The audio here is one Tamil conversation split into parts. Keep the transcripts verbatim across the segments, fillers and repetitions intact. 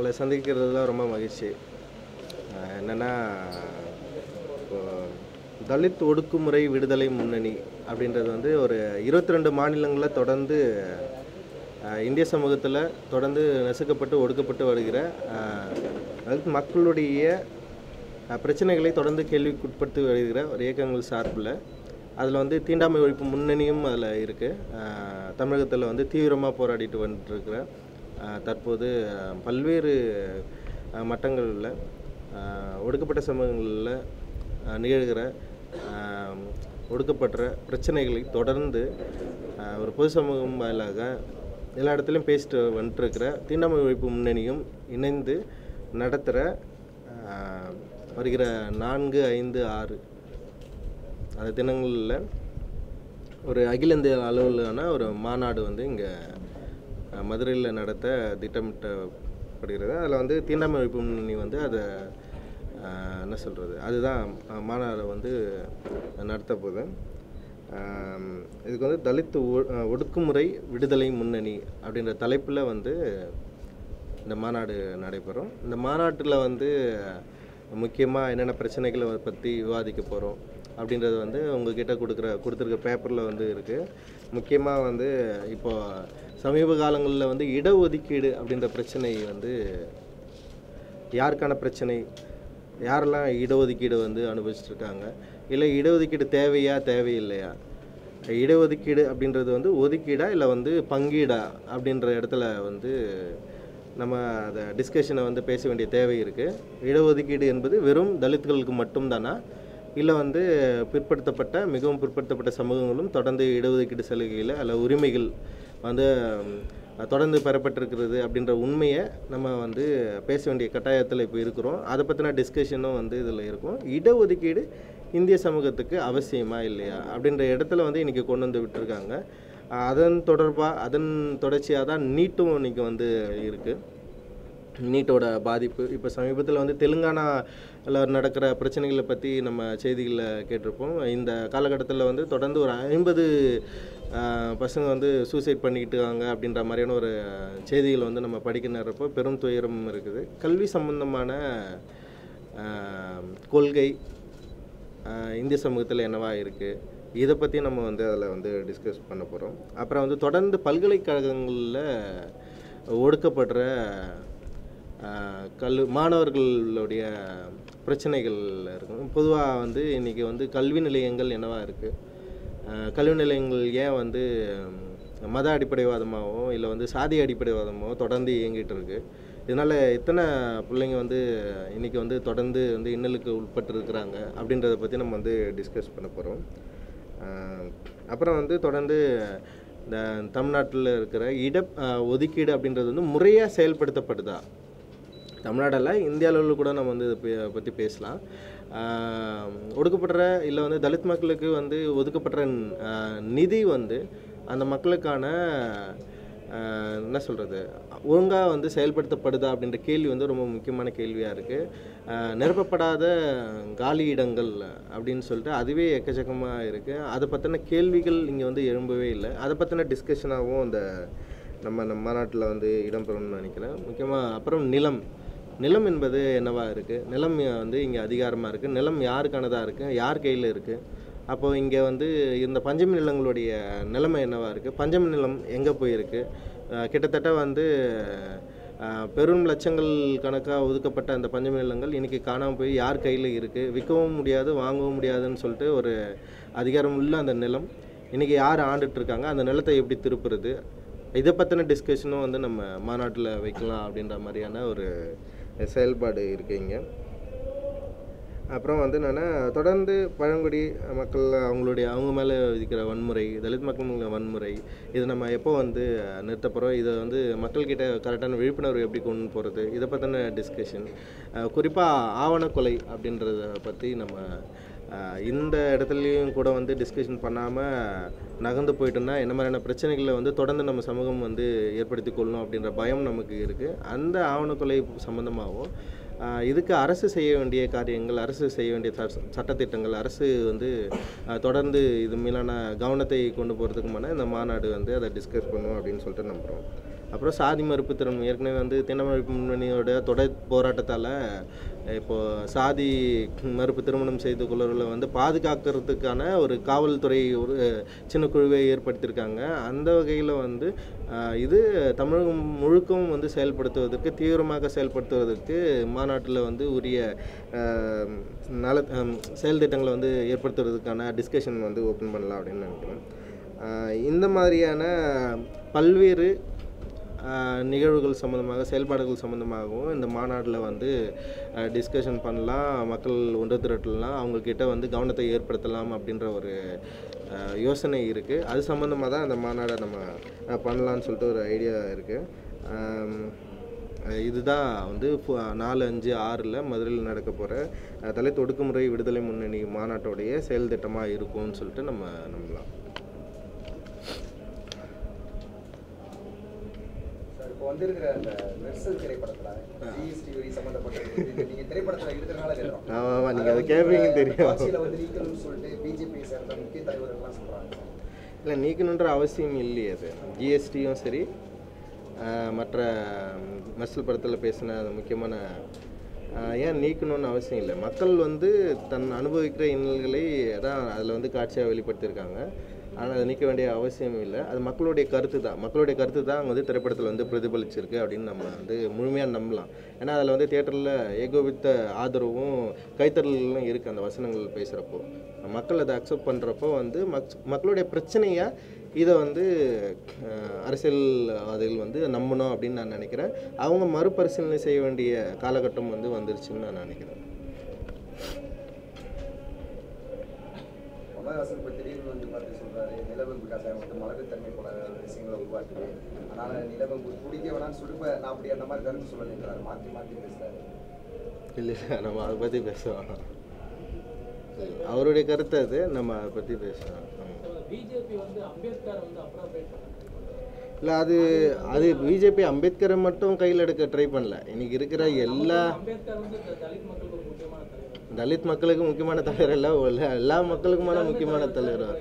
உங்களை சந்திக்கிறதுல ரொம்ப மகிழ்ச்சி. என்னென்னா, இப்போ தலித் ஒடுக்குமுறை விடுதலை முன்னணி அப்படின்றது வந்து ஒரு இருபத்தி ரெண்டு மாநிலங்களில் தொடர்ந்து இந்திய சமூகத்தில் தொடர்ந்து நசுக்கப்பட்டு ஒடுக்கப்பட்டு வருகிற தலித் மக்களுடைய பிரச்சனைகளை தொடர்ந்து கேள்விக்குட்படுத்தி வருகிற ஒரு இயக்கங்கள் சார்பில் அதில் வந்து தீண்டாமை ஒழிப்பு முன்னணியும் அதில் இருக்குது. தமிழகத்தில் வந்து தீவிரமாக போராடிட்டு வந்துட்டுருக்கிற தற்போது பல்வேறு மட்டங்களில் ஒடுக்கப்பட்ட சமூகங்களில் நிகழ்கிற ஒடுக்கப்பட்ட பிரச்சனைகளை தொடர்ந்து ஒரு பொது சமூகம் வாயிலாக எல்லா இடத்துலையும் பேசிட்டு வந்துட்டுருக்கிற தீண்டாமை ஒழிப்பு முன்னணியும் இணைந்து நடத்துகிற வருகிற நான்கு ஐந்து ஆறு அந்த தினங்களில் ஒரு அகில இந்திய அளவிலான ஒரு மாநாடு வந்து இங்கே மதுரையில் நடத்த திட்டமிட்டப்படுகிறது. அதில் வந்து தீண்டாமை ஒழிப்பு முன்னணி வந்து அதை என்ன சொல்கிறது, அதுதான் மாநாடு வந்து நடத்த போகுது. இதுக்கு வந்து தலித் ஒடுக்குமுறை விடுதலை முன்னணி அப்படின்ற தலைப்பில் வந்து இந்த மாநாடு நடைபெறும். இந்த மாநாட்டில் வந்து முக்கியமாக என்னென்ன பிரச்சனைகளை பற்றி விவாதிக்க போகிறோம் அப்படின்றது வந்து உங்கள்கிட்ட கொடுக்குற கொடுத்துருக்க பேப்பரில் வந்து இருக்குது. முக்கியமாக வந்து இப்போது சமீப காலங்களில் வந்து இடஒதுக்கீடு அப்படின்ற பிரச்சனை வந்து யாருக்கான பிரச்சனை, யாரெல்லாம் இடஒதுக்கீடு வந்து அனுபவிச்சுட்ருக்காங்க, இல்லை இடஒதுக்கீடு தேவையா தேவையில்லையா, இடஒதுக்கீடு அப்படின்றது வந்து ஒதுக்கீடா இல்லை வந்து பங்கீடா அப்படின்ற இடத்துல வந்து நம்ம அதை டிஸ்கஷனை வந்து பேச வேண்டிய தேவை இருக்குது. இடஒதுக்கீடு என்பது வெறும் தலித்துகளுக்கு மட்டும்தானா, இல்லை வந்து பிற்படுத்தப்பட்ட மிகவும் பிற்படுத்தப்பட்ட சமூகங்களும் தொடர்ந்து இடஒதுக்கீடு சலுகையில் அல்ல உரிமைகள் வந்து தொடர்ந்து பெறப்பட்டிருக்கிறது அப்படின்ற உண்மையை நம்ம வந்து பேச வேண்டிய கட்டாயத்தில் இப்போ இருக்கிறோம். அதை பற்றின டிஸ்கஷனும் வந்து இதில் இருக்கும். இடஒதுக்கீடு இந்திய சமூகத்துக்கு அவசியமா இல்லையா அப்படின்ற இடத்துல வந்து இன்றைக்கி கொண்டு வந்து விட்டுருக்காங்க. அதன் தொடர்பாக அதன் தொடர்ச்சியாக தான் நீட்டும் இன்றைக்கி வந்து இருக்குது. நீட்டோட பாதிப்பு இப்போ சமீபத்தில் வந்து தெலுங்கானாவில் நடக்கிற பிரச்சனைகளை பற்றி நம்ம செய்திகளில் கேட்டிருப்போம். இந்த காலகட்டத்தில் வந்து தொடர்ந்து ஒரு ஐம்பது பசங்க வந்து சூசைட் பண்ணிக்கிட்டு இருக்காங்க அப்படின்ற மாதிரியான ஒரு செய்திகள் வந்து நம்ம படிக்க நேரப்போ பெரும் துயரம் இருக்குது. கல்வி சம்பந்தமான கொள்கை இந்திய சமூகத்தில் என்னவா இருக்குது, இதை பற்றி நம்ம வந்து அதில் வந்து டிஸ்கஸ் பண்ண போகிறோம். அப்புறம் வந்து தொடர்ந்து பல்கலைக்கழகங்களில் ஒடுக்கப்படுற கல் மாணவர்களுடைய பிரச்சனைகள் இருக்கும். பொதுவாக வந்து இன்றைக்கி வந்து கல்வி நிலையங்கள் என்னவா இருக்குது, கல்வி நிலையங்கள் ஏன் வந்து மத அடிப்படைவாதமாகவோ இல்லை வந்து சாதி அடிப்படைவாதமாகவோ தொடர்ந்து இயங்கிட்டு இருக்குது. இதனால் எத்தனை பிள்ளைங்க வந்து இன்றைக்கி வந்து தொடர்ந்து வந்து இன்னலுக்கு உட்பட்டு இருக்கிறாங்க அப்படின்றத பற்றி நம்ம வந்து டிஸ்கஸ் பண்ண போகிறோம். அப்புறம் வந்து தொடர்ந்து இந்த தமிழ்நாட்டில் இருக்கிற இட ஒதுக்கீடு அப்படின்றது வந்து முறையாக செயல்படுத்தப்படுதா, தமிழ்நாட்டில் இந்திய அளவில் கூட நம்ம வந்து இதை பற்றி பேசலாம். ஒடுக்கப்படுற இல்லை வந்து தலித் மக்களுக்கு வந்து ஒதுக்கப்படுற நிதி வந்து அந்த மக்களுக்கான என்ன சொல்கிறது ஒழுங்காக வந்து செயல்படுத்தப்படுதா அப்படின்ற கேள்வி வந்து ரொம்ப முக்கியமான கேள்வியாக இருக்குது. நிரப்பப்படாத காலி இடங்கள் அப்படின்னு சொல்லிட்டு அதுவே எக்கச்சக்கமாக இருக்குது. அதை பற்றின கேள்விகள் இங்கே வந்து எழும்பவே இல்லை. அதை பற்றின டிஸ்கஷனாகவும் அந்த நம்ம நம்ம மாநாட்டில் வந்து இடம்பெறணும்னு நினைக்கிறேன். முக்கியமாக அப்புறம் நிலம் நிலம் என்பது என்னவாக இருக்குது, நிலம் வந்து இங்கே அதிகாரமாக இருக்குது, நிலம் யாருக்கானதாக இருக்குது, யார் கையில் இருக்குது, அப்போது இங்கே வந்து இந்த பஞ்சமி நிலங்களுடைய நிலைமை என்னவாக இருக்குது, பஞ்சமி நிலம் எங்கே போயிருக்கு, கிட்டத்தட்ட வந்து பெரும் லட்சங்கள் கணக்காக ஒதுக்கப்பட்ட அந்த பஞ்சமி நிலங்கள் இன்றைக்கி காணாமல் போய் யார் கையில் இருக்குது, விற்கவும் முடியாது வாங்கவும் முடியாதுன்னு சொல்லிட்டு ஒரு அதிகாரம் உள்ள அந்த நிலம் இன்றைக்கி யார் ஆண்டுட்ருக்காங்க, அந்த நிலத்தை எப்படி திருப்புறது, இதை பற்றின டிஸ்கஷனும் வந்து நம்ம மாநாட்டில் வைக்கலாம் அப்படின்ற மாதிரியான ஒரு செயல்பாடு இருக்குங்க. அப்புறம் வந்து என்னென்னா, தொடர்ந்து பழங்குடி மக்கள் அவங்களுடைய அவங்க மேலே விதிக்கிற வன்முறை, தலித் மக்கள் வன்முறை, இதை நம்ம எப்போ வந்து நிறுத்த போகிறோம், இதை வந்து மக்கள்கிட்ட கரெக்டான விழிப்புணர்வு எப்படி கொண்டு போகிறது, இதை பற்றின டிஸ்கஷன். குறிப்பாக ஆவணக்கொலை அப்படின்றத பற்றி நம்ம இந்த இடத்துலையும் கூட வந்து டிஸ்கஷன் பண்ணாமல் நகர்ந்து போயிட்டோம்னா என்ன மாதிரியான பிரச்சனைகளை வந்து தொடர்ந்து நம்ம சமூகம் வந்து ஏற்படுத்தி கொள்ளணும் அப்படின்ற பயம் நமக்கு இருக்குது. அந்த ஆவணக்கொலை சம்மந்தமாகவும் இதுக்கு அரசு செய்ய வேண்டிய காரியங்கள், அரசு செய்ய வேண்டிய சட்டத்திட்டங்கள், அரசு வந்து தொடர்ந்து இது மீதான கவனத்தை கொண்டு போகிறதுக்குமான இந்த மாநாடு வந்து அதை டிஸ்கஸ் பண்ணுவோம் அப்படின்னு சொல்லிட்டு நம்புகிறோம். அப்புறம் சாதி மறுப்பு திருமணம் ஏற்கனவே வந்து தென்னமழைப்பு முன்னணியோட தொடர் போராட்டத்தால் இப்போது சாதி மறுப்பு திருமணம் செய்து கொள்வர்களை வந்து பாதுகாக்கிறதுக்கான ஒரு காவல்துறை ஒரு சின்ன குழுவை ஏற்படுத்தியிருக்காங்க. அந்த வகையில் வந்து இது தமிழகம் முழுக்கவும் வந்து செயல்படுத்துவதற்கு தீவிரமாக செயல்படுத்துவதற்கு மாநாட்டில் வந்து உரிய நல செயல் திட்டங்களை வந்து ஏற்படுத்துவதற்கான டிஸ்கஷன் வந்து ஓப்பன் பண்ணலாம் அப்படின்னு நினைக்கிறேன். இந்த மாதிரியான பல்வேறு நிகழ்வுகள் சம்மந்தமாக செயல்பாடுகள் சம்மந்தமாகவும் இந்த மாநாட்டில் வந்து டிஸ்கஷன் பண்ணலாம், மக்கள் ஒன்று திரட்டலாம், அவங்கக்கிட்ட வந்து கவனத்தை ஏற்படுத்தலாம் அப்படின்ற ஒரு யோசனை இருக்குது. அது சம்மந்தமாக தான் அந்த மாநாடை நம்ம பண்ணலான்னு சொல்லிட்டு ஒரு ஐடியா இருக்குது. இதுதான் வந்து நாலு அஞ்சு ஆறில் மதுரையில் நடக்க போகிற தலித் ஒடுக்குமுறை விடுதலை முன்னணி மாநாட்டோடைய செயல் திட்டமாக இருக்கும்னு சொல்லிட்டு நம்ம நம்பலாம். இப்போ வந்திருக்கிற அந்த மெர்சல் திரைப்படத்தில் ஜிஎஸ்டி வரி சம்மந்தப்பட்ட நீங்கள் திரைப்படத்தில் இருக்கிறனால கேட்குறோம். ஆமாம், நீங்கள் அதை கேட்பீங்க தெரியும். ஆட்சியில் வந்து நீக்கணும்னு சொல்லிட்டு பிஜேபி சேர்ந்த முக்கிய தலைவர்கள்லாம் சொல்கிறாங்க. இல்லை, நீக்கணுன்ற அவசியம் இல்லையே. அது ஜிஎஸ்டியும் சரி, மற்ற மெர்சல் படத்தில் பேசின அந்த முக்கியமான ஏன் நீக்கணும்னு அவசியம் இல்லை. மக்கள் வந்து தன் அனுபவிக்கிற இன்னல்களை தான் அதில் வந்து காட்சியாக வெளிப்படுத்தியிருக்காங்க. ஆனால் அதை நீக்க வேண்டிய அவசியம் இல்லை. அது மக்களுடைய கருத்து தான். மக்களுடைய கருத்து தான் அங்கே வந்து திரைப்படத்தில் வந்து பிரதிபலிச்சிருக்கு அப்படின்னு நம்ம வந்து முழுமையாக நம்பலாம். ஏன்னா அதில் வந்து தியேட்டரில் ஏகோபித்த ஆதரவும் கைத்தறலும் இருக்குது அந்த வசனங்கள் பேசுகிறப்போ. மக்கள் அதை அக்செப்ட் பண்ணுறப்போ வந்து மக் மக்களுடைய பிரச்சனையாக இதை வந்து அரசியல்வாதிகள் வந்து நம்பணும் அப்படின்னு நான் நினைக்கிறேன். அவங்க மறுபரிசீலனை செய்ய வேண்டிய காலகட்டம் வந்து வந்துருச்சுன்னு நான் நினைக்கிறேன். கமலஹாசன் இப்போ திடீர்னு வந்து பார்த்து சொல்கிறாரு, நிலவம்பு கசாயம் வந்து மலகுத்தன்மை போல விஷயங்களை உருவாக்குது, அதனால் நிலவம்பு குடிக்க வேணான்னு சொல்லி இப்போ நான் அப்படி அந்த மாதிரி கருத்து சொல்ல நிற்கிறாரு, மாற்றி மாற்றி பேசுகிறாரு. இல்லை, நம்ம அதை பற்றி பேசுவோம். அவருடைய கருத்து அது, நம்ம அதை பற்றி பேசுவோம். பிஜேபி வந்து அம்பேத்கர் வந்து அப்புறம் இல்லை, அது அது பிஜேபி அம்பேத்கரை மட்டும் கையில் எடுக்க ட்ரை பண்ணல. இன்னைக்கு இருக்கிற எல்லா தலித் மக்களுக்கு முக்கியமான தலைவர் எல்லாம் எல்லா மக்களுக்குமான முக்கியமான தலைவர்.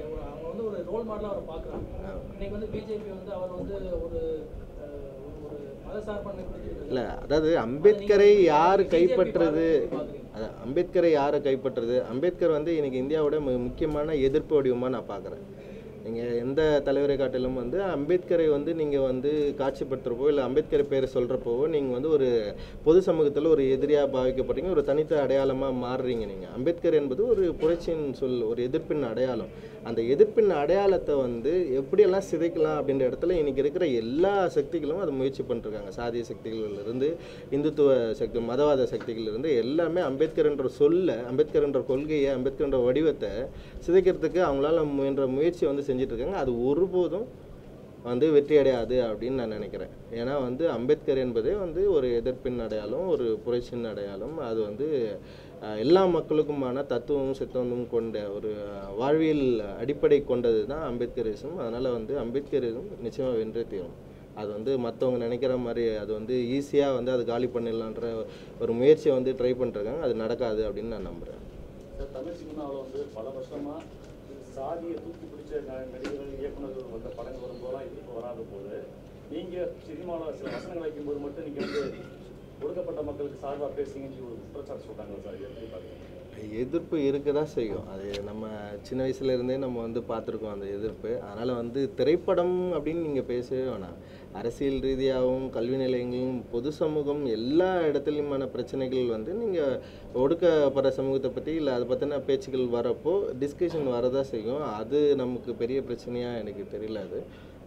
இல்லை, அதாவது அம்பேத்கரை யார் கைப்பற்றுறது, அம்பேத்கரை யாரை கைப்பற்றுறது, அம்பேத்கர் வந்து இன்னைக்கு இந்தியாவோட முக்கியமான எதிர்ப்பு வடிவமாக நான் பார்க்குறேன். நீங்கள் எந்த தலைவரை காட்டிலும் வந்து அம்பேத்கரை வந்து நீங்கள் வந்து காட்சிப்படுத்துகிறப்போ இல்லை அம்பேத்கரை பேரை சொல்கிறப்போவோ நீங்கள் வந்து ஒரு பொது சமூகத்தில் ஒரு எதிரியாக பாவிக்கப்படுறீங்க, ஒரு தனித்த அடையாளமாக மாறுறீங்க. நீங்கள் அம்பேத்கர் என்பது ஒரு புரட்சியின் சொல், ஒரு எதிர்ப்பின் அடையாளம். அந்த எதிர்ப்பின் அடையாளத்தை வந்து எப்படியெல்லாம் சிதைக்கலாம் அப்படின்ற இடத்துல இன்றைக்கி இருக்கிற எல்லா சக்திகளும் அதை முயற்சி பண்ணிருக்காங்க. சாதிய சக்திகளிலிருந்து இந்துத்துவ சக்தி, மதவாத சக்திகளிலிருந்து எல்லாமே அம்பேத்கர் என்ற சொல்ல, அம்பேத்கர் என்ற கொள்கையை, அம்பேத்கர் என்ற வடிவத்தை சிதைக்கிறதுக்கு அவங்களால முயன்ற முயற்சி வந்து செஞ்சுட்டு இருக்காங்க. அது ஒருபோதும் வந்து வெற்றி அடையாது அப்படின்னு நான் நினைக்கிறேன். ஏன்னா வந்து அம்பேத்கர் என்பதே வந்து ஒரு எதிர்ப்பின் அடையாளம், ஒரு புரட்சியின் அடையாளம். அது வந்து எல்லா மக்களுக்குமான தத்துவமும் சித்தமும் கொண்ட ஒரு வாழ்வியல் அடிப்படை கொண்டது தான் அம்பேத்கரிசம். அதனால் வந்து அம்பேத்கரிசம் நிச்சயமாக வென்றே தீரும். அது வந்து மற்றவங்க நினைக்கிற மாதிரி அது வந்து ஈஸியாக வந்து அது காலி பண்ணிடலான்ற ஒரு முயற்சியை வந்து ட்ரை பண்ணிருக்காங்க. அது நடக்காது அப்படின்னு நான் நம்புகிறேன். தமிழ் சினிமாவில் வந்து பல வருஷமாக சாதியை தூக்கி பிடிச்ச நடிகர்கள், இயக்குநர்கள் வந்த படங்கள் வரும்போதெல்லாம் எதிர்ப்பு வராத போது நீங்கள் சினிமாவில் சில வசனங்கள் வைக்கும்போது மட்டும் நீங்கள் வந்து ஒடுக்கப்பட்ட மக்களுக்கு சார்பாக பேசுங்கன்னு ஒரு குற்றச்சாட்டு சொல்கிறாங்க சார். எப்படி பார்க்குறீங்க? எதிர்ப்பு இருக்க தான் செய்யும். அது நம்ம சின்ன வயசுலேருந்தே நம்ம வந்து பார்த்துருக்கோம் அந்த எதிர்ப்பு. அதனால் வந்து திரைப்படம் அப்படின்னு நீங்கள் பேசவே வேணாம். அரசியல் ரீதியாகவும் கல்வி நிலையங்களும் பொது சமூகம் எல்லா இடத்துலையுமான பிரச்சனைகள் வந்து நீங்கள் ஒடுக்கப்படுற சமூகத்தை பற்றி இல்லை அதை பற்றின பேச்சுக்கள் வரப்போ டிஸ்கஷன் வரதான் செய்யும். அது நமக்கு பெரிய பிரச்சனையாக எனக்கு தெரியல. அது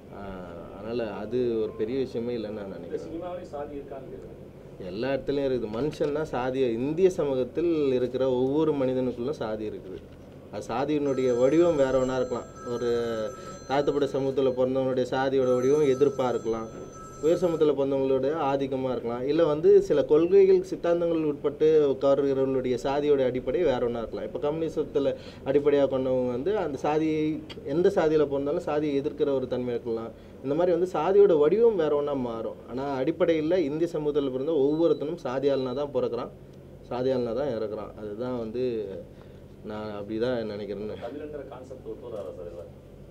அதனால் அது ஒரு பெரிய விஷயமே இல்லைன்னு நான் நினைக்கிறேன். எல்லா இடத்துலையும் இருக்குது. மனுஷன்னா சாதி, இந்திய சமூகத்தில் இருக்கிற ஒவ்வொரு மனிதனுக்குள்ளும் சாதி இருக்குது. அது சாதியினுடைய வடிவம் வேற ஒன்றா இருக்கலாம். ஒரு தாழ்த்தப்பட்ட சமூகத்தில் பிறந்தவங்களுடைய சாதியோட வடிவம் எதிர்ப்பாக இருக்கலாம், உயர் சமூகத்தில் பிறந்தவங்களுடைய ஆதிக்கமாக இருக்கலாம், இல்லை வந்து சில கொள்கைகள் சித்தாந்தங்கள் உட்பட்டு உட்காருகிறவர்களுடைய சாதியோட அடிப்படை வேற ஒன்றா இருக்கலாம். இப்போ கம்யூனிசத்தில் அடிப்படையாக கொண்டவங்க வந்து அந்த சாதியை, எந்த சாதியில் பிறந்தாலும் சாதியை எதிர்க்கிற ஒரு தன்மை இருக்கலாம். இந்த மாதிரி வந்து சாதியோட வடிவம் வேற ஒன்றா மாறும். ஆனால் அடிப்படையில் இந்திய சமூகத்தில் பிறந்த ஒவ்வொருத்தனும் சாதியாளனா தான் பிறக்கிறான், சாதியாளனா தான் இறக்குறான். அதுதான் வந்து நான் அப்படி தான் நினைக்கிறேன்னு.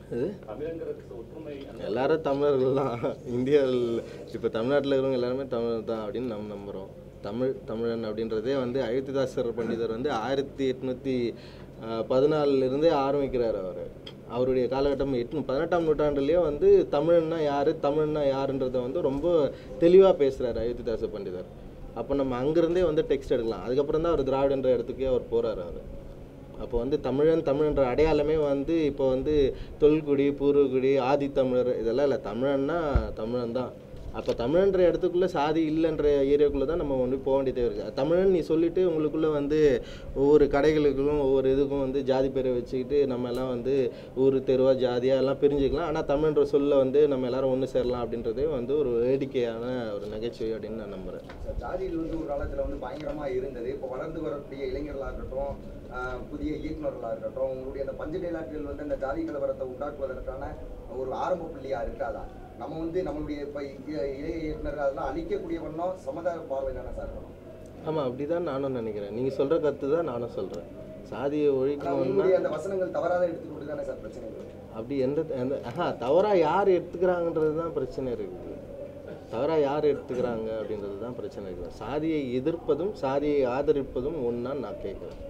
தமிழங்கிற ஒற்றுமை அந்த எல்லாரும் தமிழர்கள் தான். இந்தியாவில் இப்போ தமிழ்நாட்டில் இருக்கிறவங்க எல்லாருமே தமிழர் தான் அப்படின்னு நம்ம நம்புகிறோம். தமிழ் தமிழன் அப்படின்றதே வந்து அயோத்திதாசர் பண்டிதர் வந்து ஆயிரத்தி எட்நூற்றி பதினாலிருந்தே ஆரம்பிக்கிறார். அவர் அவருடைய காலகட்டம் எட்டு பதினெட்டாம் நூற்றாண்டுலேயே வந்து தமிழன்னா யார் தமிழ்னா யாருன்றதை வந்து ரொம்ப தெளிவாக பேசுகிறார் அயோத்திதாசர் பண்டிதர். அப்போ நம்ம அங்கேருந்தே வந்து டெக்ஸ்ட் எடுக்கலாம். அதுக்கப்புறம் தான் அவர் திராவிடன்ற இடத்துக்கே அவர் போகிறார். அவர் அப்போ வந்து தமிழன் தமிழ்ன்ற அடையாளமே வந்து இப்போ வந்து தொல்குடி பூர்வகுடி ஆதித்தமிழர் இதெல்லாம் இல்லை. தமிழன்னா தமிழன் தான். அப்போ தமிழன்ற இடத்துக்குள்ளே சாதி இல்லைன்ற ஏரியாக்குள்ளே தான் நம்ம வந்து போக வேண்டிய தேவை இருக்குது. தமிழன் நீ சொல்லிவிட்டு உங்களுக்குள்ளே வந்து ஒவ்வொரு கடைகளுக்கும் ஒவ்வொரு இதுக்கும் வந்து ஜாதி பேரை வச்சுக்கிட்டு நம்ம எல்லாம் வந்து ஊர் தெருவா ஜாதியாக எல்லாம் பிரிஞ்சுக்கலாம். ஆனால் தமிழ்ன்ற சொல்ல வந்து நம்ம எல்லாரும் ஒன்று சேரலாம் அப்படின்றதே வந்து ஒரு வேடிக்கையான ஒரு நகைச்சுவை அப்படின்னு நான் நம்புகிறேன். ஜாதியில் வந்து ஒரு காலத்தில் வந்து பயங்கரமாக இருந்தது. இப்போ வளர்ந்து வரக்கூடிய இளைஞர்களாக இருக்கட்டும், புதிய இயக்குநர்களாக இருக்கட்டும், உங்களுடைய அந்த பஞ்ச டைலாக்கள் வந்து அந்த ஜாதி கலவரத்தை உண்டாக்குவதற்கான ஒரு ஆரம்ப புள்ளியாக இருக்காதா? நம்ம வந்து நம்மளுடைய இப்போ இளைய இயக்குநர்கள் அதெல்லாம் அழிக்கக்கூடிய வண்ணம் சமுதாய பார்வை தானே சார் இருக்கணும்? ஆமாம், அப்படி தான் நானும் நினைக்கிறேன். நீங்கள் சொல்கிற கருத்து தான் நானும் சொல்கிறேன். சாதியை ஒழிக்கணும்னா அந்த வசனங்கள் தவறாக எடுத்துக்கிட்டு தானே சார் பிரச்சனை இருக்குது. அப்படி எந்த எந்த ஆஹா தவறாக யார் எடுத்துக்கிறாங்கன்றது தான் பிரச்சனை இருக்குது. தவறாக யார் எடுத்துக்கிறாங்க அப்படின்றது தான் பிரச்சனை இருக்குது. சாதியை எதிர்ப்பதும் சாதியை ஆதரிப்பதும் ஒன்றா நான் கேட்குறேன்.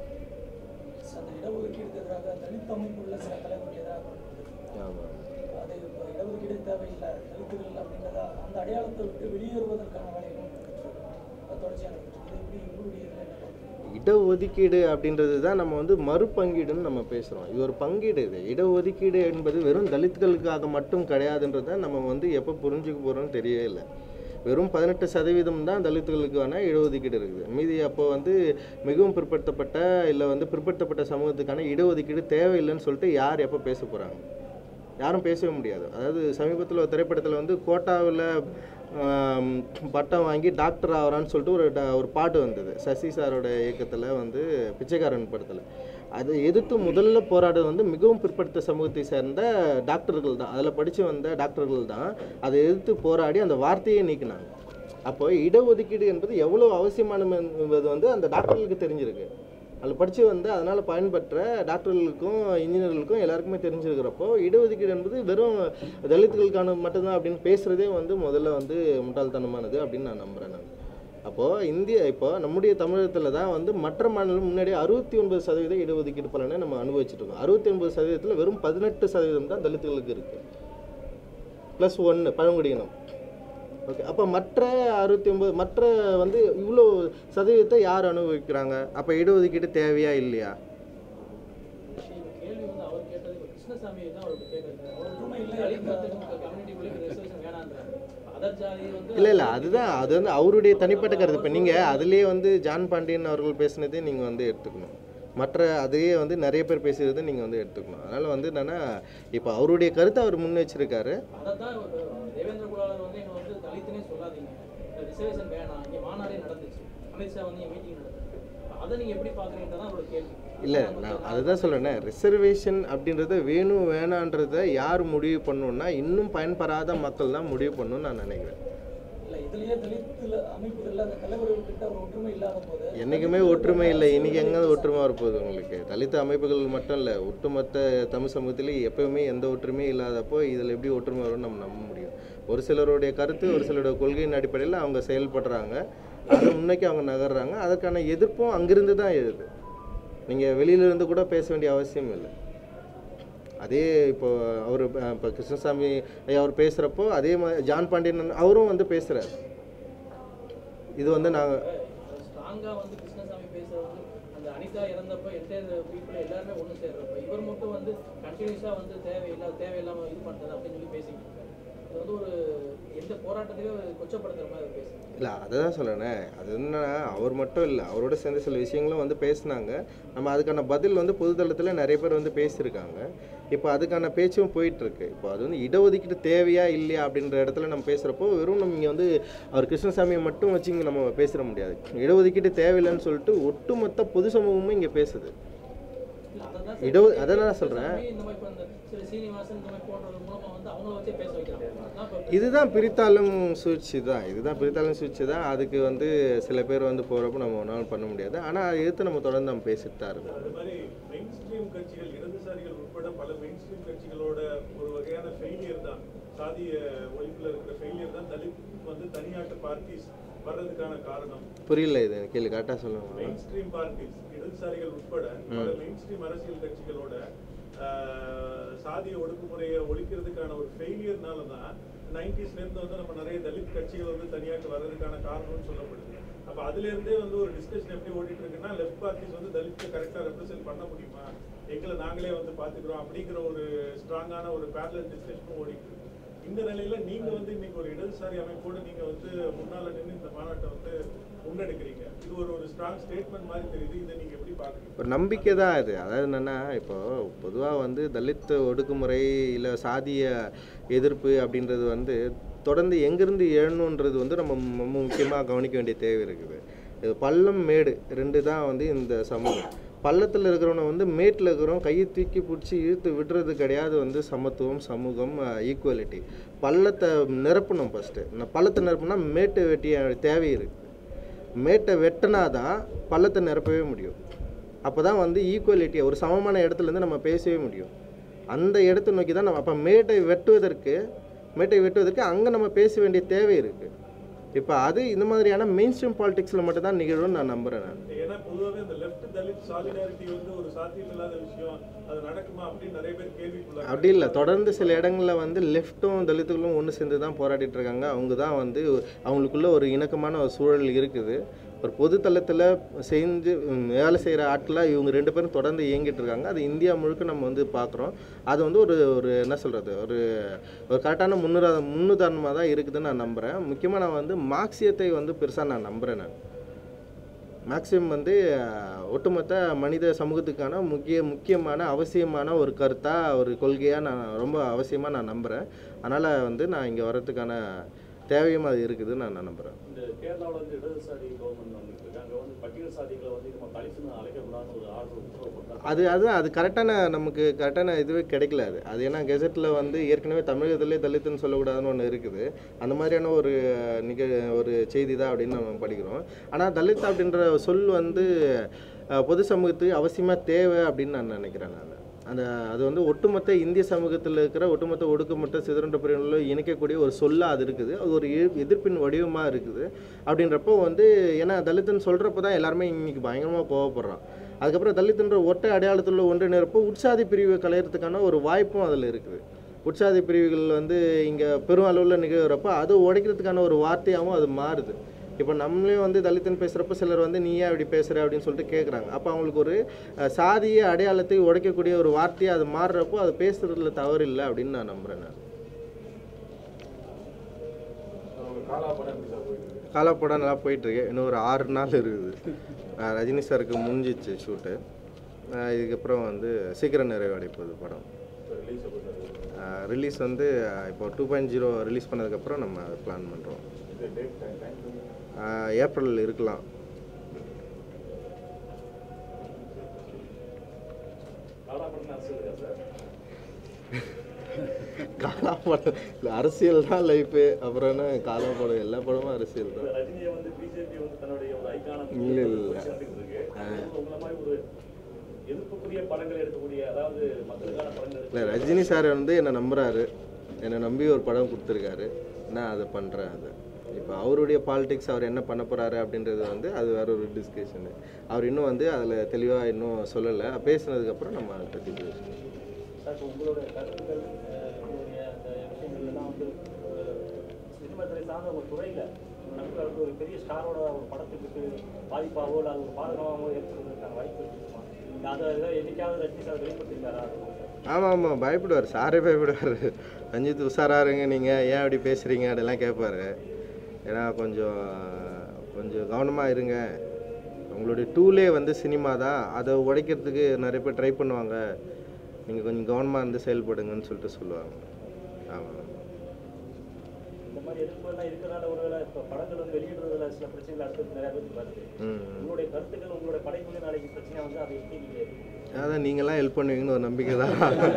அந்த இடஒதுக்கீடு எதிராக தலித் அமைப்புள்ள சில தலைவர்கள் எதிராக ஆமாம், அது இடஒதுக்கீடு தேவையில்லை தலித்துகள் அப்படின்றத அந்த அடையாளத்தை விட்டு வெளியேறுவதற்கான வேலைகளும் தொடர்ச்சியாக நடந்துட்டு இது எப்படி உங்களுடைய இடஒதுக்கீடு அப்படின்றது தான் நம்ம வந்து மறுபங்கீடுன்னு நம்ம பேசுகிறோம். இது ஒரு பங்கீடு. இது இடஒதுக்கீடு என்பது வெறும் தலித்துகளுக்காக மட்டும் கிடையாதுன்றதை நம்ம வந்து எப்போ புரிஞ்சுக்க போகிறோம்னு தெரியவே இல்லை. வெறும் பதினெட்டு சதவீதம் தான் தலித்துகளுக்கான இடஒதுக்கீடு இருக்குது. மீதி அப்போ வந்து மிகவும் பிற்படுத்தப்பட்ட இல்லை வந்து பிற்படுத்தப்பட்ட சமூகத்துக்கான இடஒதுக்கீடு தேவையில்லைன்னு சொல்லிட்டு யார் எப்போ பேச போகிறாங்க? யாரும் பேசவே முடியாது. அதாவது சமீபத்தில் ஒரு திரைப்படத்தில் வந்து கோட்டாவில் பட்டம் வாங்கி டாக்டர் ஆகிறான்னு சொல்லிட்டு ஒரு ஒரு பாட்டு வந்தது சசி சாரோட இயக்கத்தில் வந்து பிச்சைக்காரன் படத்தில். அதை எதிர்த்து முதல்ல போராடுறது வந்து மிகவும் பிற்படுத்த சமூகத்தை சேர்ந்த டாக்டர்கள் தான். அதில் படித்து வந்த டாக்டர்கள் தான் அதை எதிர்த்து போராடி அந்த வார்த்தையை நீக்கினாங்க. அப்போ இடஒதுக்கீடு என்பது எவ்வளோ அவசியமானது என்பது வந்து அந்த டாக்டர்களுக்கு தெரிஞ்சிருக்கு. அதில் படித்து வந்து அதனால் பயன்பெற்ற டாக்டர்களுக்கும் இன்ஜினியர்களுக்கும் எல்லாருக்குமே தெரிஞ்சிருக்கிறப்போ இடஒதுக்கீடு என்பது வெறும் தலித்துகளுக்கான மட்டும்தான் அப்படின்னு பேசுகிறதே வந்து முதல்ல வந்து முட்டாள்தனமானது அப்படின்னு நான் நம்புகிறேன். நான் அப்போது இந்தியா இப்போ நம்முடைய தமிழகத்தில் தான் வந்து மற்ற மாநிலம் முன்னாடி அறுபத்தி ஒன்பது சதவீத இடஒதுக்கீடு பலனை நம்ம அனுபவிச்சுட்டு இருக்கோம். அறுபத்தி ஒன்பது சதவீதத்தில் வெறும் பதினெட்டு சதவீதம் தான் தலித்துகளுக்கு இருக்குது. ப்ளஸ் ஒன்று பழங்குடியினம். ஓகே, அப்போ மற்ற அறுபத்தி ஒன்பது மற்ற வந்து இவ்வளோ சதவீதத்தை யார் அனுபவிக்கிறாங்க? அப்போ இடஒதுக்கீடு தேவையா இல்லையா? கேள்வி வந்து அவர் கேட்டது கிருஷ்ணசாமி தான் அவருக்கு கேட்குறது. இல்லை இல்லை அதுதான் அது வந்து அவருடைய தனிப்பட்ட கருத்து. இப்போ நீங்கள் அதுலேயே வந்து ஜான் பாண்டியன் அவர்கள் பேசினதே நீங்கள் வந்து எடுத்துக்கணும். மற்ற அதையே வந்து நிறைய பேர் பேசுகிறது நீங்கள் வந்து எடுத்துக்கணும். அதனால் வந்து என்னென்னா இப்போ அவருடைய கருத்தை அவர் முன் வச்சிருக்காரு. அதான் தேவேந்திர குலாளர் வந்து எங்களை வந்து தலித்துனே சொல்லாதீங்க, ரிசர்வேஷன் வேணாம், இங்கே மாநாடே நடந்துச்சு, அமித்ஷா வந்து என் மீட்டிங் நடந்துச்சு, அதை நீங்கள் எப்படி பார்க்குறீங்கன்னு தான் அவரோட கேள்வி. இல்லை நான் அதுதான் சொல்கிறேன்னே, ரிசர்வேஷன் அப்படின்றத வேணும் வேணான்றதை யார் முடிவு பண்ணணுன்னா இன்னும் பயன்பெறாத மக்கள் தான் முடிவு பண்ணணும்னு நான் நினைக்கிறேன். என்றைக்குமே ஒற்றுமை இல்லை. இன்றைக்கி எங்கே ஒற்றுமை வரப்போகுது உங்களுக்கு? தலித் அமைப்புகள் மட்டும் இல்லை, ஒட்டுமொத்த தமிழ் சமூகத்திலேயே எப்போவுமே எந்த ஒற்றுமையும் இல்லாதப்போ இதில் எப்படி ஒற்றுமை வரும்னு நம்ம நம்ப முடியும்? ஒரு சிலருடைய கருத்து ஒரு சிலருடைய கொள்கையின் அடிப்படையில் அவங்க செயல்படுறாங்க, அதை முன்னோக்கி அவங்க நகர்றாங்க. அதற்கான எதிர்ப்பும் அங்கிருந்து தான் எழுது. நீங்கள் வெளியிலிருந்து கூட பேச வேண்டிய அவசியம் இல்லை. அதே இப்போ அவர் இப்போ கிருஷ்ணசாமி அவர் பேசுகிறப்போ அதே மாதிரி ஜான் பாண்டியன் அவரும் வந்து பேசுகிறார். இது வந்து நாங்கள் ஸ்ட்ராங்காக வந்து கிருஷ்ணசாமி பேசுகிறது அந்த அனிதா இறந்தப்போ என்டையர் பீப்புள் எல்லாருமே ஒன்று சேர்றப்போ இவர் மட்டும் வந்து கண்டினியூஸாக வந்து தேவையில்லை தேவையில்லாமல் இது பண்ணுறது அப்படின்னு சொல்லி பேசிக்கிட்டு இருக்காரு. அது வந்து ஒரு எந்த போராட்டத்தையும் கொச்சப்படுத்துகிற மாதிரி பேசுகிறாங்க. இல்லை அதை தான் சொல்கிறேனே, அது என்னன்னா அவர் மட்டும் இல்லை, அவரோட சேர்ந்த சில விஷயங்களும் வந்து பேசினாங்க. நம்ம அதுக்கான பதில் வந்து பொதுத்தளத்தில் நிறைய பேர் வந்து பேசியிருக்காங்க. இப்போ அதுக்கான பேச்சும் போயிட்டுருக்கு. இப்போ அது வந்து இடஒதுக்கீடு தேவையா இல்லையா அப்படின்ற இடத்துல நம்ம பேசுகிறப்போ வெறும் நம்ம இங்கே வந்து அவர் கிருஷ்ணசாமியை மட்டும் வச்சு இங்கே நம்ம பேசிட முடியாது. இடஒதுக்கீடு தேவையில்லைன்னு சொல்லிட்டு ஒட்டுமொத்த பொது சமூகமும் இங்கே பேசுது. இல்ல அதான் சார் இட அதான் நான் சொல்கிறேன். இந்த மாதிரி இப்போ இந்த சில சீனிவாசன் இந்த மாதிரி போன்றவர் மூலமா வந்து அவங்கள வச்சே பேச வைக்கிறாங்க. அதான் இப்போ இதுதான் பிரித்தாளும் சூழ்ச்சி தான் இதுதான் பிரித்தாளும் சூழ்ச்சி தான். அதுக்கு வந்து சில பேர் வந்து போகிறப்ப நம்ம ஒன்றாலும் பண்ண முடியாது. ஆனால் அதை எடுத்து நம்ம தொடர்ந்து நம்ம பேசிட்டு தான் இருக்கோம். அது மாதிரி மெயின் ஸ்ட்ரீம் கட்சிகள் இடதுசாரிகள் உட்பட பல மெயின் ஸ்ட்ரீம் கட்சிகளோட ஒரு வகையான ஃபெயிலியர் தான், சாதிய ஒழிப்பில் இருக்கிற ஃபெயிலியர் தான் தலித் வந்து தனியாட்டு பார்ட்டிஸ் வர்றதுக்கான காரணம். புரியல, இது கேள்வி கரெக்டாக சொல்லுவாங்க. மெயின் ஸ்ட்ரீம் பார்ட்டிஸ் இடதுசாரிகள் உட்பட பல மெயின் ஸ்ட்ரீம் அரசியல் கட்சிகளோட சாதிய ஒடுக்குமுறையை ஒழிக்கிறதுக்கான ஒரு ஃபெயிலியர்னால தான் நைன்டிஸ்ல இருந்து வந்து நம்ம நிறைய தலித் கட்சிகள் வந்து தனியாட்டு வர்றதுக்கான காரணம்னு சொல்லப்படுது. அப்போ அதுல இருந்தே வந்து ஒரு டிஸ்கஷன் எப்படி ஓடிட்டு இருக்குன்னா, லெஃப்ட் பார்ட்டிஸ் வந்து தலித்தை கரெக்டாக ரெப்ரசென்ட் பண்ண முடியுமா, எங்களை நாங்களே வந்து பார்த்துக்கிறோம் அப்படிங்கிற ஒரு ஸ்ட்ராங்கான ஒரு பேரலல் டிஸ்கஷனும் ஓடிட்டு இருக்கு. இந்த நிலையில நீங்க வந்து இன்னைக்கு ஒரு இடதுசாரி அமைப்போட நீங்க வந்து முன்னால நின்று இந்த மாநாட்டை வந்து முன்னெடுக்கிறீங்க. இது ஒரு ஒரு ஸ்ட்ராங் ஸ்டேட்மெண்ட் மாதிரி தெரியுது. இதை நீங்க எப்படி பாக்குறீங்க? ஒரு நம்பிக்கை தான் அது. அதாவது என்னென்னா, இப்போ பொதுவாக வந்து தலித் ஒடுக்குமுறை இல்லை சாதிய எதிர்ப்பு அப்படின்றது வந்து தொடர்ந்து எங்கேருந்து எழணுன்றது வந்து நம்ம ரொம்ப முக்கியமாக கவனிக்க வேண்டிய தேவை இருக்குது. இது பள்ளம் மேடு ரெண்டு தான் வந்து இந்த சமூகம். பள்ளத்தில் இருக்கிறவனை வந்து மேட்டில் இருக்கிறவன் கையை தூக்கி பிடிச்சி இழுத்து விடுறது கிடையாது வந்து சமத்துவம், சமூகம், ஈக்குவலிட்டி. பள்ளத்தை நிரப்பணும் ஃபஸ்ட்டு. பள்ளத்தை நிரப்புனா மேட்டு வெட்டிய தேவை இருக்குது. மேட்டை வெட்டினா தான் பள்ளத்தை நிரப்பவே முடியும். அப்போ தான் வந்து ஈக்குவலிட்டியை ஒரு சமமான இடத்துலேருந்து நம்ம பேசவே முடியும். அந்த இடத்தை நோக்கி தான் நம்ம அப்போ மேட்டை வெட்டுவதற்கு மேட்டை வெட்டுவதற்கு அங்கே நம்ம பேச வேண்டிய தேவை இருக்குது. இப்போ அது இந்த மாதிரியான மெயின் ஸ்ட்ரீம் பாலிடிக்ஸில் மட்டும் தான் நிகழும்னு நான் நம்புகிறேன். நான் ஏன்னா பொதுவாகவே இந்த லெஃப்ட் தலித் சாலிடாரிட்டி வந்து ஒரு சாத்தியம் இல்லாத விஷயம், அது நடக்குமா அப்படின்னு நிறைய பேர் கேள்விக்குள்ள. அப்படி இல்லை, தொடர்ந்து சில இடங்களில் வந்து லெஃப்ட்டும் தலித்துகளும் ஒன்று சேர்ந்து தான் போராடிட்டு இருக்காங்க. அவங்க தான் வந்து அவங்களுக்குள்ள ஒரு இணக்கமான ஒரு சூழல் இருக்குது. ஒரு பொது தளத்தில் செஞ்சு வேலை செய்கிற ஆட்களாக இவங்க ரெண்டு பேரும் தொடர்ந்து இயங்கிட்டு இருக்காங்க. அது இந்தியா முழுக்க நம்ம வந்து பார்க்குறோம். அது வந்து ஒரு ஒரு என்ன சொல்கிறது, ஒரு ஒரு கரெக்டான முன்னுரா முன்னுதாரணமாக தான் இருக்குதுன்னு நான் நம்புகிறேன். முக்கியமாக நான் வந்து மார்க்சியத்தை வந்து பெருசாக நான் நம்புகிறேன். நான் மார்க்சியம் வந்து ஒட்டுமொத்த மனித சமூகத்துக்கான முக்கிய முக்கியமான அவசியமான ஒரு கருத்தாக ஒரு கொள்கையாக நான் ரொம்ப அவசியமாக நான் நம்புகிறேன். அதனால் வந்து நான் இங்கே வர்றதுக்கான தேவையும் அது இருக்குதுன்னு நான் நம்புகிறேன். இந்த கேரளாவில் வந்து இடதுசாரி கவர்மெண்ட் வந்துட்டு இருக்காங்க, வந்து பட்டியல் சாதிகளை வந்து நம்ம தலித்துன்னு அழைக்கக்கூடாதுன்னு ஒரு ஆர்டர் உத்தரவு. அது அதுதான் அது கரெக்டான நமக்கு கரெக்டான இதுவே கிடைக்கல. அது அது ஏன்னா கெசட்டில் வந்து ஏற்கனவே தமிழகத்திலே தலித்துன்னு சொல்லக்கூடாதுன்னு ஒன்று இருக்குது. அந்த மாதிரியான ஒரு நிக ஒரு செய்தி தான் அப்படின்னு நம்ம படிக்கிறோம். ஆனால் தலித் அப்படின்ற சொல் வந்து பொது சமூகத்துக்கு அவசியமாக தேவை அப்படின்னு நான் நினைக்கிறேன். நான் அந்த அது வந்து ஒட்டுமொத்த இந்திய சமூகத்தில் இருக்கிற ஒட்டுமொத்த ஒடுக்குமொத்த சிதறன்ற பிரிவுகளில் இணைக்கக்கூடிய ஒரு சொல்லாக அது இருக்குது. அது ஒரு எதிர்ப்பின் வடிவமாக இருக்குது. அப்படின்றப்போ வந்து ஏன்னா தலித்துன்னு சொல்கிறப்ப தான் எல்லாருமே இன்றைக்கி பயங்கரமாக கோவப்படுறான். அதுக்கப்புறம் தலித்துன்ற ஒற்றை அடையாளத்தில் ஒன்று நிரப்போ உற்சாதி பிரிவு கலையிறதுக்கான ஒரு வாய்ப்பும் அதில் இருக்குது. உற்சாதி பிரிவுகள் வந்து இங்கே பெரும் அளவில் நிகழ்கிறப்போ அது உடைக்கிறதுக்கான ஒரு வார்த்தையாகவும் அது மாறுது. இப்போ நம்மளே வந்து தலித்துன்னு பேசுகிறப்ப சிலர் வந்து நீ ஏன் அப்படி பேசுகிற அப்படின்னு சொல்லிட்டு கேட்குறாங்க. அப்போ அவங்களுக்கு ஒரு சாதிய அடையாளத்தை உடைக்கக்கூடிய ஒரு வார்த்தையாக அது மாறுறப்போ அது பேசுகிறதுல தவறு இல்லை அப்படின்னு நான் நம்புகிறேன். நான் காலாப்படம் நல்லா போயிட்டுருக்கு. இன்னும் ஒரு ஆறு நாள் இருக்குது. ரஜினி சாருக்கு முடிஞ்சிச்சு ஷூட்டு. இதுக்கப்புறம் வந்து சீக்கிரம் நிறைவடை போகுது படம். ரிலீஸ் வந்து இப்போ டூ பாயிண்ட் ஜீரோ ரிலீஸ் பண்ணதுக்கப்புறம் நம்ம பிளான் பண்ணுறோம். ஏப்ரல் இருக்கலாம். காலாப்படம் இல்லை, அரசியல் தான் லைஃபு. அப்புறம் என்ன காலாப்படம், எல்லா படமும் அரசியல் தான். இல்லை இல்லை இல்லை ரஜினி சார் வந்து என்னை நம்புகிறாரு. என்னை நம்பி ஒரு படம் கொடுத்துருக்காரு. நான் அதை பண்ணுறேன். அதை இப்போ அவருடைய பாலிடிக்ஸ் அவர் என்ன பண்ண போகிறாரு அப்படின்றது வந்து அது வேற ஒரு டிஸ்கஷனு. அவர் இன்னும் வந்து அதில் தெளிவாக இன்னும் சொல்லலை. பேசினதுக்கப்புறம் நம்ம அதை பற்றி பேசணும். சார், உங்களுடைய கருத்துக்கள் உங்களுடைய அந்த விஷயங்கள்லாம் வந்து சினிமா துறை சார்ந்த ஒரு துறையில் நமக்கு வந்து ஒரு பெரிய ஸ்டாரோட ஒரு படத்துக்கு பாதிப்பாகவோ இல்லை அது ஒரு பாதகமாகவோ ஏற்படுவதற்கான வாய்ப்பு இருக்குமா? அதை ஏதோ என்னைக்காவது ரஜினி சார் வெளிப்படுத்திருக்காரா? ஆமாம் ஆமாம், பயப்படுவார். சாரே பயப்படுவார். ரஞ்சித் உஷாராருங்க, நீங்கள் ஏன் அப்படி பேசுகிறீங்க அப்படிலாம் கேட்பார். ஏன்னா கொஞ்சம் கொஞ்சம் கவனமாக இருங்க, உங்களுடைய டூலே வந்து சினிமா தான், அதை உடைக்கிறதுக்கு நிறைய பேர் ட்ரை பண்ணுவாங்க, நீங்கள் கொஞ்சம் கவனமாக இருந்து செயல்படுங்கன்னு சொல்லிட்டு சொல்லுவாங்க. ஆமாம். மாதிரி எதிர்ப்புலாம் இருக்கிறதால ஒருவேளை இப்போ படங்கள் வந்து வெளியிடுறதுல சில பிரச்சனைகள் அடுத்தது நிறைய பேருக்கு வருது. உங்களுடைய கருத்துக்கள் உங்களுடைய படைப்புகள் நாளைக்கு பிரச்சனை வந்து அதை எப்படி நீங்கள் அதான் நீங்களாம் ஹெல்ப் பண்ணுவீங்கன்னு ஒரு நம்பிக்கை தான்.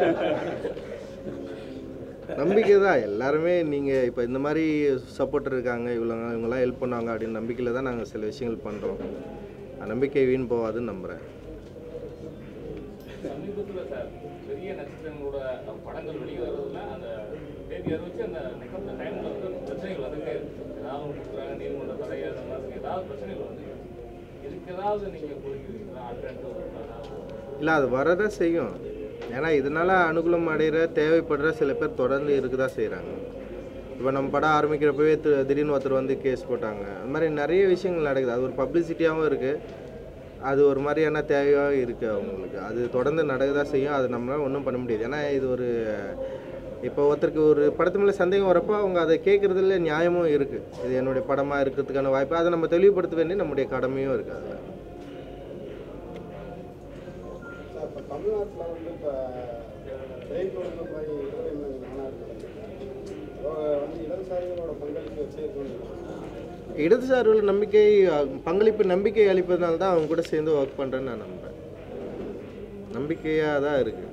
நம்பிக்கை தான் எல்லாருமே. நீங்கள் இப்போ இந்த மாதிரி சப்போர்ட்டர் இருக்காங்க, இவ்வளோ இவங்கெல்லாம் ஹெல்ப் பண்ணுவாங்க அப்படின்னு நம்பிக்கையில் தான் நாங்கள் சில விஷயங்கள் பண்ணுறோம். நம்பிக்கை வீண் போகாதுன்னு நம்புகிறேன். சமீபத்தில் சார் பெரிய நட்சத்திரங்களோட படங்கள் வெளியிடுறதுல அந்த தேதி அறிவிச்சு அந்த நெக்ஸ்ட் டைமில் வந்து பிரச்சனைகள் வந்துகிட்டே இருக்குது. ஏதாவது கொடுக்குறாங்க, நீதிமன்ற தடை அந்த மாதிரி ஏதாவது பிரச்சனைகள் வந்து இதுக்கு ஏதாவது நீங்கள் குறிக்கிறீங்களா? ஆல்டர்னேட்டிவ் இல்லை, அது வரதான் செய்யும். ஏன்னா இதனால் அனுகூலம் அடைகிற தேவைப்படுற சில பேர் தொடர்ந்து இருக்க தான் செய்கிறாங்க. இப்போ நம்ம படம் ஆரம்பிக்கிறப்பவே திடீர்னு ஒருத்தர் வந்து கேஸ் போட்டாங்க. அது மாதிரி நிறைய விஷயங்கள் நடக்குது. அது ஒரு பப்ளிசிட்டியாகவும் இருக்குது, அது ஒரு மாதிரியான தேவையாக இருக்குது அவங்களுக்கு. அது தொடர்ந்து நடக்க தான் செய்யும். அது நம்மளால் ஒன்றும் பண்ண முடியாது. ஏன்னா இது ஒரு இப்போ ஒருத்தருக்கு ஒரு படத்து மேலே சந்தேகம் வரப்போ அவங்க அதை கேட்குறதுல நியாயமும் இருக்குது. இது என்னுடைய படமாக இருக்கிறதுக்கான வாய்ப்பு, அதை நம்ம தெளிவுபடுத்த வேண்டிய நம்முடைய கடமையும் இருக்குது. அதில் இப்போ தமிழ்நாட்டில் வந்து இப்போ திரைப்படம் மாதிரி மாநாடு வந்து இடதுசாரிகளோட பங்களிப்பு வச்சிருக்கோம். இடதுசாரிகள் நம்பிக்கை பங்களிப்பு நம்பிக்கை அளிப்பதனால தான் அவங்க கூட சேர்ந்து ஒர்க் பண்ணுறேன்னு நான் நம்புகிறேன். நம்பிக்கையாக தான் இருக்குது.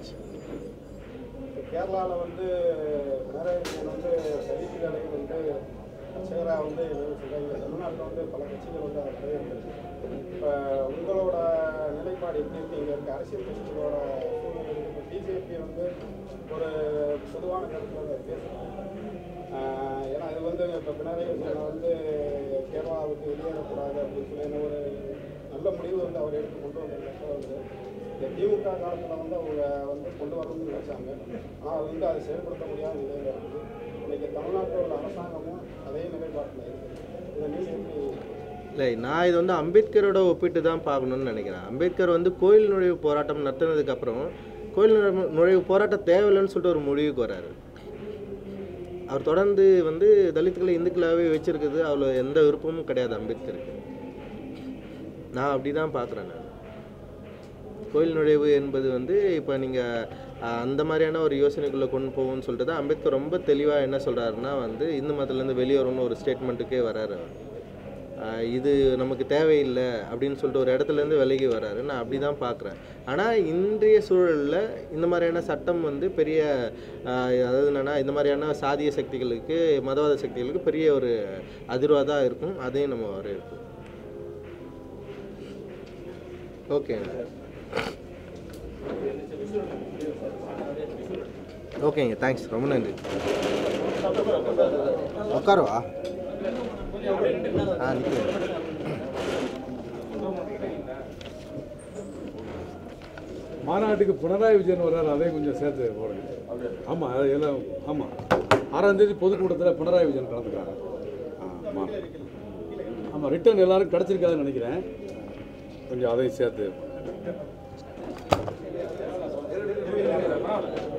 கேரளாவில் வந்து நிறைய வந்து சைதிகளை வந்து கட்சிகராக வந்து சொல்கிறாங்க. தமிழ்நாட்டில் வந்து பல கட்சிகள் வந்து அதை இருந்துச்சு. இப்போ உங்களோட நிலைப்பாடு எப்படி இருக்கு? இங்கே இருக்க அரசியல் கட்சிகளோட சூழ்நிலை இப்போ பிஜேபி வந்து ஒரு பொதுவான கருத்தில் பேசுகிறாங்க. ஏன்னா இது வந்து இப்போ பினராயி விஜயன் வந்து கேரளாவுக்கு வெளியேறக்கூடாது அப்படின்னு சொல்லி ஒரு நல்ல முடிவு வந்து அவர் எடுத்து கொண்டு வந்தப்போ வந்து இந்த திமுக காலத்தில் வந்து அவங்க வந்து கொண்டு வரணும்னு நினைச்சாங்க. ஆனால் அது வந்து அதை செயல்படுத்த முடியாத நிலையில் இருக்குது. இன்றைக்கி தமிழ்நாட்டில் உள்ள அரசாங்கமும் அதே நிலைப்பாட்டில் இருக்குது. இதை நீங்கள் எப்படி? இல்லை, நான் இது வந்து அம்பேத்கரோட ஒப்பிட்டு தான் பார்க்கணுன்னு நினைக்கிறேன். அம்பேத்கர் வந்து கோயில் நுழைவு போராட்டம் நடத்தினதுக்கப்புறம் கோயில் நுழைவு போராட்டம் தேவையில்லைன்னு சொல்லிட்டு ஒரு முடிவுக்கு வராரு. அவர் தொடர்ந்து வந்து தலித்துக்களை இந்துக்களாகவே வச்சுருக்குது அவ்வளோ எந்த விருப்பமும் கிடையாது அம்பேத்கருக்கு. நான் அப்படி தான் பார்க்குறேன். நான் கோயில் நுழைவு என்பது வந்து இப்போ நீங்கள் அந்த மாதிரியான ஒரு யோசனைக்குள்ளே கொண்டு போகும்னு சொல்லிட்டு தான் அம்பேத்கர் ரொம்ப தெளிவாக என்ன சொல்கிறாருன்னா வந்து இந்து மதத்துலேருந்து வெளியேறணும்னு ஒரு ஸ்டேட்மெண்ட்டுக்கே வராரு. இது நமக்கு தேவையில்லை அப்படின்னு சொல்லிட்டு ஒரு இடத்துலேருந்து விலகி வராரு. நான் அப்படி தான் பார்க்குறேன். ஆனால் இன்றைய சூழலில் இந்த மாதிரியான சட்டம் வந்து பெரிய அதாவது என்னென்னா இந்த மாதிரியான சாதிய சக்திகளுக்கு மதவாத சக்திகளுக்கு பெரிய ஒரு அதிர்வாக தான் இருக்கும். அதையும் நம்ம வரவேற்போம். ஓகே ஓகேங்க, தேங்க்ஸ், ரொம்ப நன்றி. உட்காருவா? ஆ நிற்கிறேன். மாநாட்டுக்கு பினராயி விஜயன் வர்றாரு, அதையும் கொஞ்சம் சேர்த்து போடுங்க. ஆமாம், அது எல்லாம் ஆமாம். ஆறாம் தேதி பொதுக்கூட்டத்தில் பினராயி விஜயன் கலந்துக்கிறாங்க. ஆமாம் ஆமாம், ரிட்டர்ன் எல்லாரும் கிடச்சிருக்காதுன்னு நினைக்கிறேன். கொஞ்சம் அதையும் சேர்த்து